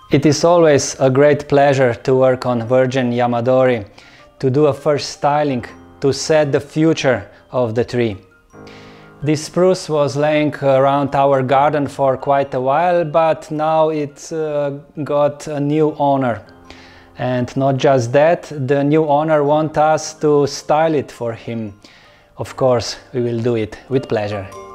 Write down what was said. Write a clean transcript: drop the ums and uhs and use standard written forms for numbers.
It is always a great pleasure to work on virgin yamadori, to do a first styling, to set the future of the tree. This spruce was laying around our garden for quite a while, but now it's got a new owner. And not just that, the new owner wants us to style it for him. Of course, we will do it with pleasure.